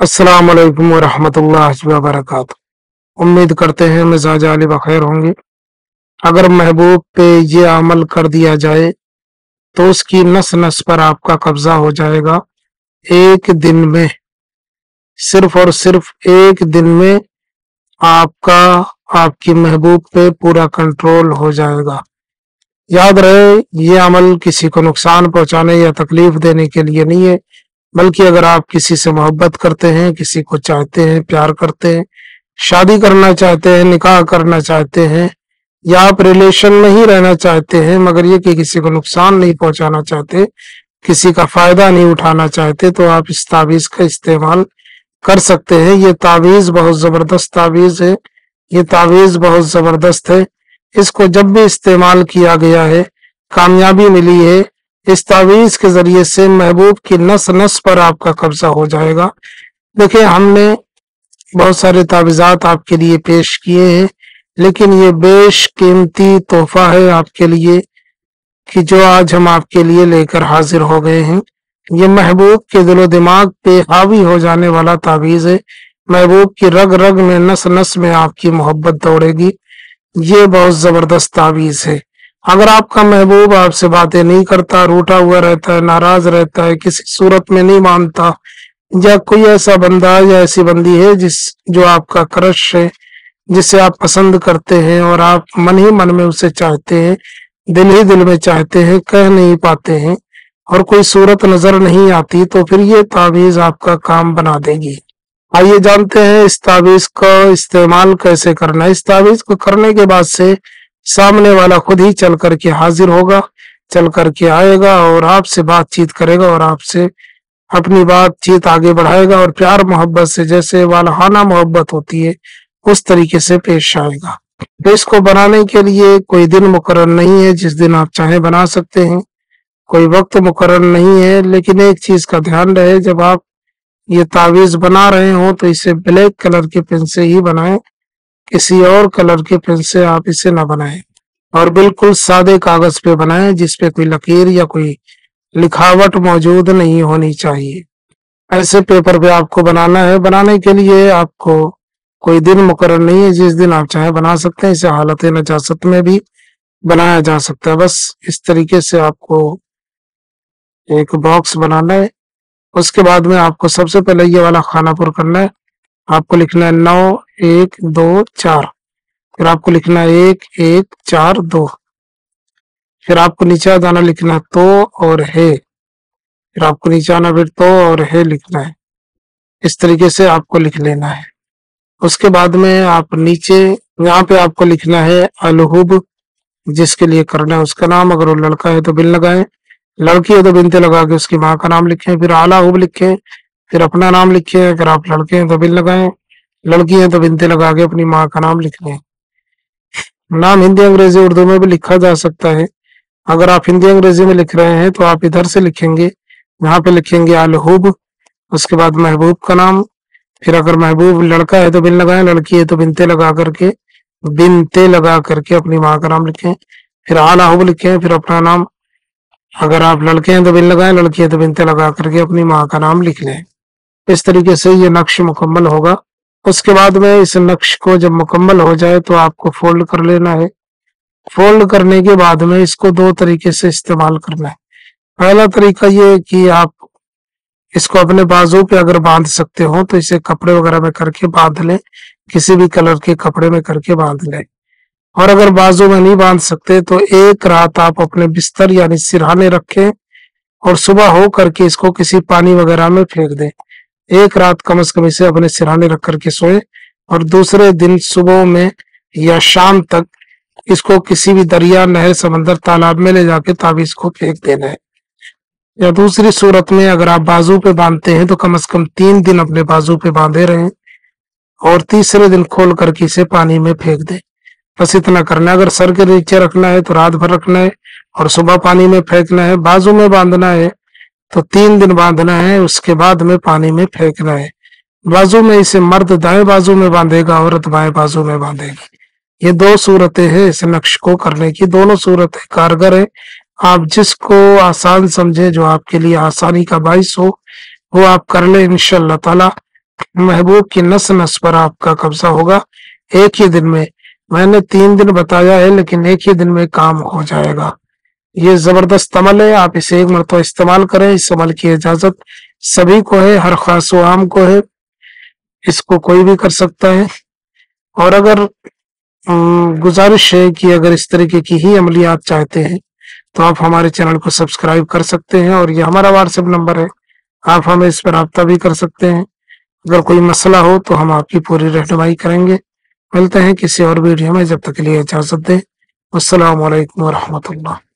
अस्सलाम वालेकुम वरहमतुल्लाहि वबरकातुहू। उम्मीद करते हैं मिजाज आली बखैर होंगे। अगर महबूब पे ये अमल कर दिया जाए तो उसकी नस नस पर आपका कब्जा हो जाएगा। एक दिन में, सिर्फ और सिर्फ एक दिन में आपका आपकी महबूब पे पूरा कंट्रोल हो जाएगा। याद रहे, ये अमल किसी को नुकसान पहुंचाने या तकलीफ देने के लिए नहीं है, बल्कि अगर आप किसी से मोहब्बत करते हैं, किसी को चाहते हैं, प्यार करते हैं, शादी करना चाहते हैं, निकाह करना चाहते हैं, या आप रिलेशन में ही रहना चाहते हैं मगर ये कि किसी को नुकसान नहीं पहुंचाना चाहते, किसी का फायदा नहीं उठाना चाहते, तो आप इस तावीज का इस्तेमाल कर सकते हैं। ये तावीज बहुत जबरदस्त तावीज है, ये तावीज बहुत जबरदस्त है। इसको जब भी इस्तेमाल किया गया है कामयाबी मिली है। इस तावीज के जरिए से महबूब की नस नस पर आपका कब्जा हो जाएगा। देखिए, हमने बहुत सारे तावीज़ात आपके लिए पेश किए हैं, लेकिन ये बेशकीमती तोहफा है आपके लिए कि जो आज हम आपके लिए लेकर हाजिर हो गए हैं। ये महबूब के दिलो दिमाग पे हावी हो जाने वाला तावीज है। महबूब की रग रग में, नस नस में आपकी मोहब्बत दौड़ेगी। ये बहुत जबरदस्त तावीज है। अगर आपका महबूब आपसे बातें नहीं करता, रूठा हुआ रहता है, नाराज रहता है, किसी सूरत में नहीं मानता, या कोई ऐसा बंदा या ऐसी बंदी है जो आपका क्रश है, जिसे आप पसंद करते हैं और आप मन ही मन में उसे चाहते हैं, दिल ही दिल में चाहते हैं, कह नहीं पाते हैं और कोई सूरत नजर नहीं आती, तो फिर ये तावीज आपका काम बना देगी। आइए जानते हैं इस तावीज का इस्तेमाल कैसे करना है। इस तावीज को करने के बाद से सामने वाला खुद ही चल करके हाजिर होगा, चल करके आएगा और आपसे बातचीत करेगा और आपसे अपनी बातचीत आगे बढ़ाएगा और प्यार मोहब्बत से, जैसे वालहाना मोहब्बत होती है, उस तरीके से पेश आएगा। तो इसको बनाने के लिए कोई दिन मुकर्रर नहीं है, जिस दिन आप चाहें बना सकते हैं। कोई वक्त मुकर्रर नहीं है, लेकिन एक चीज का ध्यान रहे, जब आप ये तावीज बना रहे हो तो इसे ब्लैक कलर के पेन से ही बनाएं, किसी और कलर के पेन से आप इसे ना बनाएं, और बिल्कुल सादे कागज पे बनाएं जिसपे कोई लकीर या कोई लिखावट मौजूद नहीं होनी चाहिए। ऐसे पेपर पे आपको बनाना है। बनाने के लिए आपको कोई दिन मुकर्रर नहीं है, जिस दिन आप चाहे बना सकते हैं। इसे हालत नजासत में भी बनाया जा सकता है। बस इस तरीके से आपको एक बॉक्स बनाना है। उसके बाद में आपको सबसे पहले ये वाला खाना पुर करना है। आपको लिखना है 9 1 2 4, फिर आपको लिखना है 1 1 4 2, फिर आपको नीचे जाना, लिखना है तो और है, फिर आपको नीचे आना, फिर तो और है लिखना है। इस तरीके से आपको लिख लेना है। उसके बाद में आप नीचे यहाँ पे आपको लिखना है अलहुब, जिसके लिए करना है उसका नाम। अगर वो लड़का है तो बिन लगाएं, लड़की है तो बिनते लगा के उसकी माँ का नाम लिखें, फिर आलाहुब लिखें, फिर अपना नाम लिखें। अगर आप लड़के हैं तो बिन लगाएं, लड़की है तो बिनते लगा के अपनी माँ का नाम लिख लें। नाम हिंदी अंग्रेजी उर्दू में भी लिखा जा सकता है। अगर आप हिंदी अंग्रेजी में लिख रहे हैं तो आप इधर से लिखेंगे, यहाँ पे लिखेंगे अलहुब, उसके बाद महबूब का नाम। फिर अगर महबूब लड़का है तो बिन लगाएं, लड़की है तो बिनते लगा करके अपनी माँ का नाम लिखें, फिर आलाहुब लिखें, फिर अपना नाम। अगर आप लड़के हैं तो बिन लगाएं, लड़की है तो बिनते लगा करके अपनी माँ का नाम लिख लें। इस तरीके से ये नक्श मुकम्मल होगा। उसके बाद में इस नक्श को जब मुकम्मल हो जाए तो आपको फोल्ड कर लेना है। फोल्ड करने के बाद में इसको दो तरीके से इस्तेमाल करना है। पहला तरीका ये कि आप इसको अपने बाजू पे अगर बांध सकते हो तो इसे कपड़े वगैरह में करके बांध लें, किसी भी कलर के कपड़े में करके बांध लें। और अगर बाजू में नहीं बांध सकते तो एक रात आप अपने बिस्तर यानी सिरहाने रखें और सुबह हो करके इसको किसी पानी वगैरह में फेंक दें। एक रात कम से कम इसे अपने सिरहाने रख करके सोए और दूसरे दिन सुबह में या शाम तक इसको किसी भी दरिया, नहर, समंदर, तालाब में ले जाके तावीज को फेंक देना है। या दूसरी सूरत में अगर आप बाजू पे बांधते हैं तो कम से कम 3 दिन अपने बाजू पे बांधे रहें और तीसरे दिन खोल करके इसे पानी में फेंक दें। बस इतना करना है। अगर सर के नीचे रखना है तो रात भर रखना है और सुबह पानी में फेंकना है। बाजू में बांधना है तो 3 दिन बांधना है, उसके बाद में पानी में फेंकना है। बाजू में इसे मर्द दाएं बाजू में बांधेगा, औरत बाएं बाजू में बांधेगी। ये 2 सूरतें हैं इस नक्श को करने की। दोनों सूरतें कारगर है। आप जिसको आसान समझे, जो आपके लिए आसानी का बाइस हो, वो आप कर ले इंशाअल्लाह ताला। महबूब की नस नस पर आपका कब्जा होगा एक ही दिन में। मैंने 3 दिन बताया है, लेकिन एक ही दिन में काम हो जाएगा। ये जबरदस्त अमल है, आप इसे एक मरतबा इस्तेमाल करें। इस अमल की इजाजत सभी को है, हर खास व आम को है, इसको कोई भी कर सकता है। और अगर गुजारिश है कि अगर इस तरीके की ही अमलियात चाहते हैं तो आप हमारे चैनल को सब्सक्राइब कर सकते हैं, और ये हमारा व्हाट्सएप नंबर है, आप हमें इस पर राब्ता भी कर सकते हैं। अगर कोई मसला हो तो हम आपकी पूरी रहनुमाई करेंगे। मिलते हैं किसी और वीडियो में, जब तक के लिए इजाजत दें। अस्सलाम वालेकुम व रहमतुल्लाह।